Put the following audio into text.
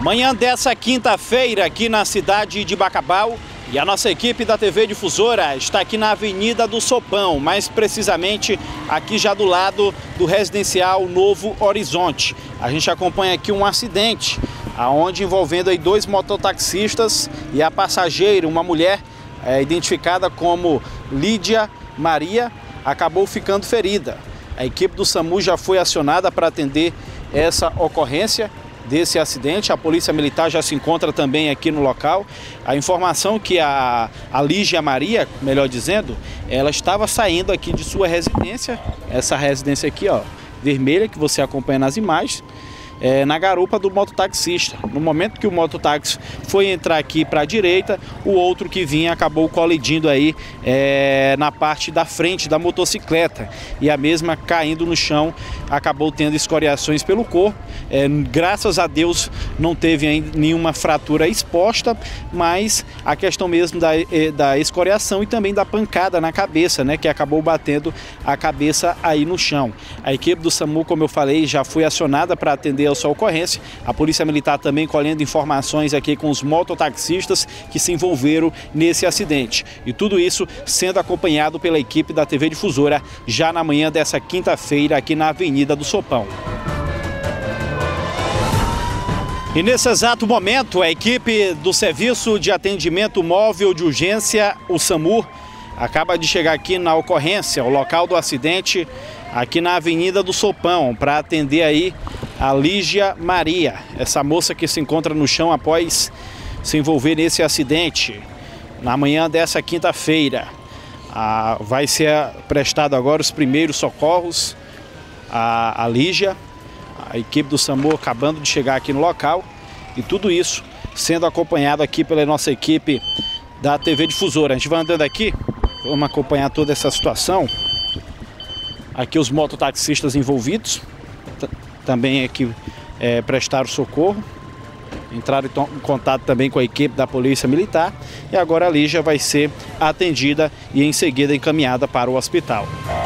Manhã dessa quinta-feira aqui na cidade de Bacabal, e a nossa equipe da TV Difusora está aqui na Avenida do Sopão, mais precisamente aqui já do lado do residencial Novo Horizonte. A gente acompanha aqui um acidente, aonde envolvendo aí dois mototaxistas e a passageira, uma mulher identificada como Lídia Maria, acabou ficando ferida. A equipe do SAMU já foi acionada para atender essa ocorrência desse acidente. A Polícia Militar já se encontra também aqui no local. A informação que a Lídia Maria, melhor dizendo, ela estava saindo aqui de sua residência, essa residência aqui, ó, vermelha, que você acompanha nas imagens, na garupa do mototaxista. No momento que o mototáxi foi entrar aqui para a direita, o outro que vinha acabou colidindo aí na parte da frente da motocicleta, e a mesma caindo no chão, acabou tendo escoriações pelo corpo. Graças a Deus não teve ainda nenhuma fratura exposta, mas a questão mesmo da escoriação e também da pancada na cabeça, né, que acabou batendo a cabeça aí no chão. A equipe do SAMU, como eu falei, já foi acionada para atender a sua ocorrência. A Polícia Militar também colhendo informações aqui com os mototaxistas que se envolveram nesse acidente. E tudo isso sendo acompanhado pela equipe da TV Difusora já na manhã dessa quinta-feira aqui na Avenida do Sopão. E nesse exato momento, a equipe do Serviço de Atendimento Móvel de Urgência, o SAMU, acaba de chegar aqui na ocorrência, o local do acidente, aqui na Avenida do Sopão, para atender aí a Lídia Maria, essa moça que se encontra no chão após se envolver nesse acidente, na manhã dessa quinta-feira. Vai ser prestado agora os primeiros socorros à Lídia, a equipe do SAMU acabando de chegar aqui no local, e tudo isso sendo acompanhado aqui pela nossa equipe da TV Difusora. A gente vai andando aqui, vamos acompanhar toda essa situação. Aqui os mototaxistas envolvidos também aqui prestaram socorro, entraram em contato também com a equipe da Polícia Militar, e agora a Lídia vai ser atendida e em seguida encaminhada para o hospital.